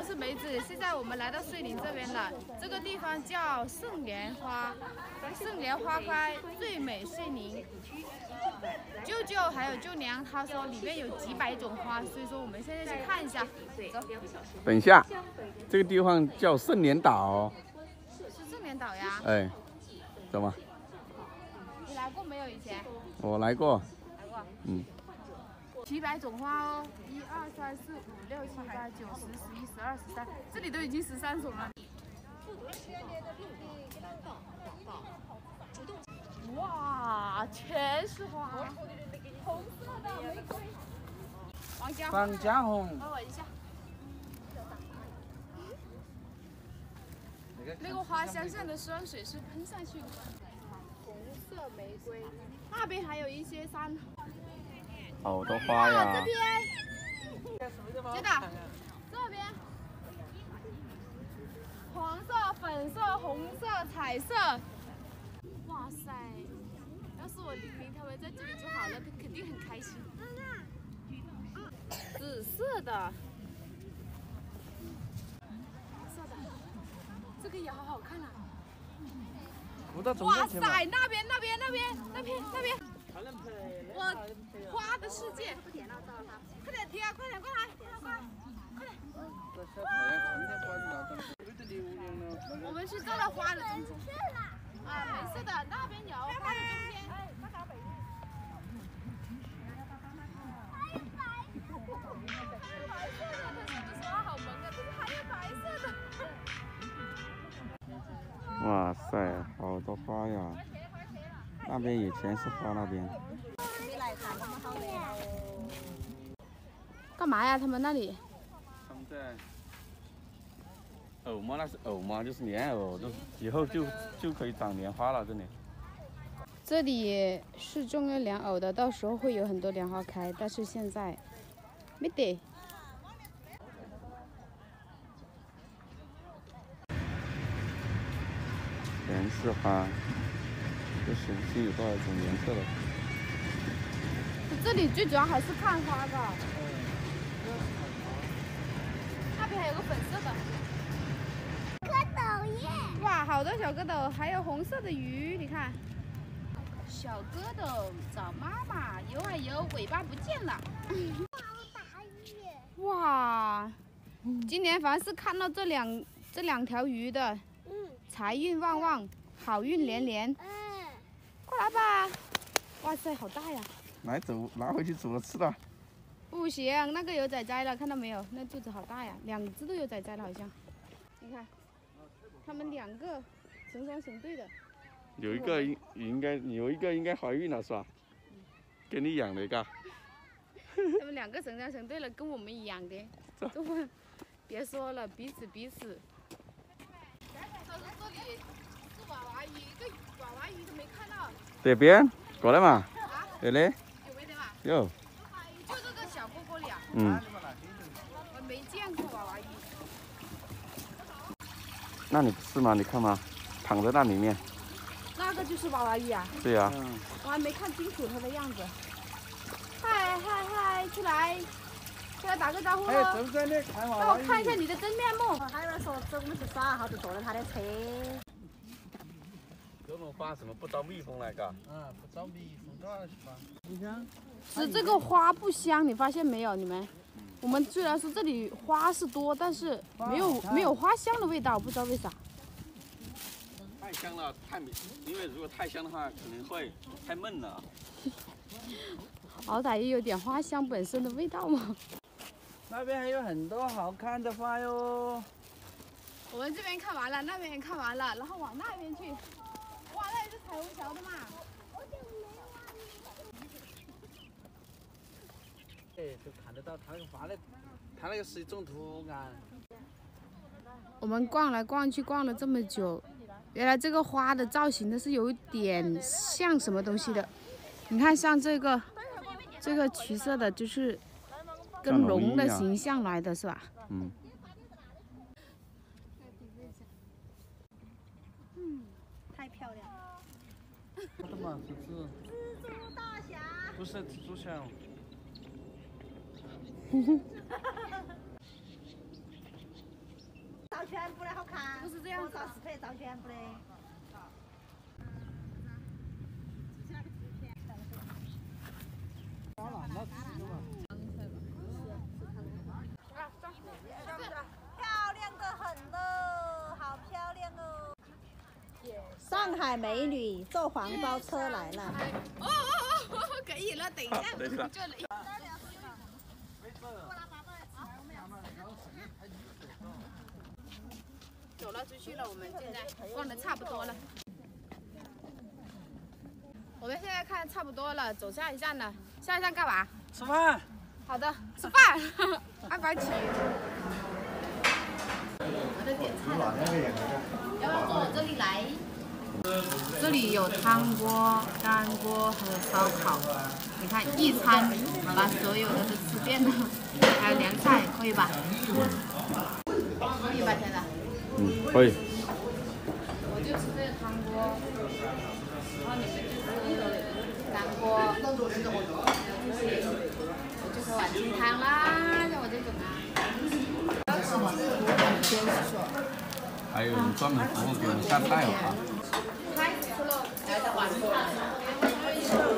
是梅子，现在我们来到穗林这边了。这个地方叫圣莲花，圣莲花开最美穗林。舅舅还有舅娘他说里面有几百种花，所以说我们现在去看一下。走。 等一下，这个地方叫圣莲岛。 是圣莲岛呀？ 哎，走吗？ 你来过没有以前？ 我来过。 来过。 嗯。 700种花哦，1、2、3、4、5、6、7、8、9、10、11、12、13，这里都已经13种了。哇，全是花，红色的玫瑰， 方家红， 帮我一下。那个花香像的酸水是喷上去的。红色玫瑰，那边还有一些山。 好多花呀！ 这边，真的，这边，黄色、粉色、红色、彩色，哇塞！要是我玲玲他们在这里就好了，他肯定很开心。紫色的，紫色的，这个也好好看啊！哇塞，那边。我花的世界，快点贴啊！快点过来，快点！我们去照到花的中间。啊，没事的，那边有花的中间。白色的，他说好萌啊，这是还有白色的。 哇塞，好多花呀！那边也全是花，那边。 干嘛呀？他们那里？ 他们在藕吗？那是藕吗？就是莲藕，都以后就可以长莲花了。这里。 这里是种了莲藕的，到时候会有很多莲花开，但是现在没得。 全是花，这手机有多少种颜色了？ 这里最主要还是看花的。那边还有个粉色的蝌蚪耶！哇，好多小蝌蚪，还有红色的鱼，你看。小蝌蚪找妈妈，游啊游，尾巴不见了。哇，今年凡是看到这两条鱼的，财运旺旺，好运连连。过来吧！哇塞，好大呀！ 来走，拿回去煮了吃的。 不行，那个有崽崽了，看到没有？那肚子好大呀，2只都有崽崽了，好像。你看，他们2个成双成对的。 有一个应该怀孕了是吧？给你养的一个。 他们2个成双成对了，跟我们一样的。这不，别说了，彼此。这里是娃娃鱼，一个娃娃鱼都没看到。 这边，过来嘛。 啊？ 这里。 有没得嘛？ 有。 就这个小锅锅里啊。 嗯。 我没见过娃娃鱼。 那你是吗？你看嘛，躺在那里面。 那个就是娃娃鱼啊？ 对呀。 我还没看清楚它的样子。嗨，出来打个招呼喽！让我看一下你的真面目。 还有人说这我们去耍，好就坐了他的车。 这种花什么不招蜜蜂来嘎？ 不招蜜蜂多少去吧？你看， 是这个花不香，你发现没有？你们，我们虽然说这里花是多，但是没有花香的味道，不知道为啥。 太香了，因为如果太香的话，可能会太闷了。 好歹也有点花香本身的味道嘛。 那边还有很多好看的花哟。 我们这边看完了，那边也看完了，然后往那边去。哇，那里是彩虹桥的嘛？ 哎，都看得到它那个花的，它那个是一种图案。 我们逛来逛去，逛了这么久，原来这个花的造型的是有点像什么东西的。你看，像这个橘色的，就是跟龙的形象来的是吧？ 嗯。 太漂亮了。 什么？是蜘蛛大侠。 不是蜘蛛侠。 全部的好看。 不是这样子的照视频照全部的。漂亮的很了，好漂亮哦！上海美女坐黄包车来了。 哦，可以了，等一下， 等一下这里。走了出去了，我们现在逛的差不多了。我们现在看差不多了，走下一站了。下一站干嘛？ 吃饭。 好的，吃饭。安排起。我在点菜了，要不要坐我这里来？这里有汤锅、干锅和烧烤。你看，一餐把所有的都吃遍了，还有凉菜，可以吧？可以吧，现在？ 可以。 我就吃这个汤锅，然后你们就是干锅，我就喝碗清汤啦，像我这种啊。 还有专门服务给我们下菜啊。 开吃了，来的晚饭。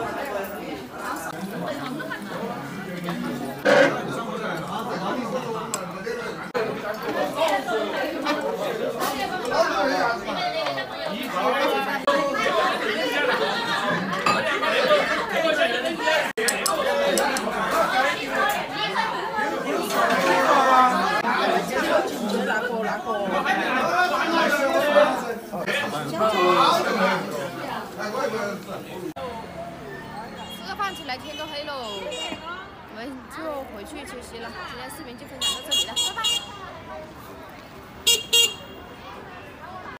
吃个饭起来，天都黑喽，我们就回去休息了。今天视频就分享到这里了，拜拜。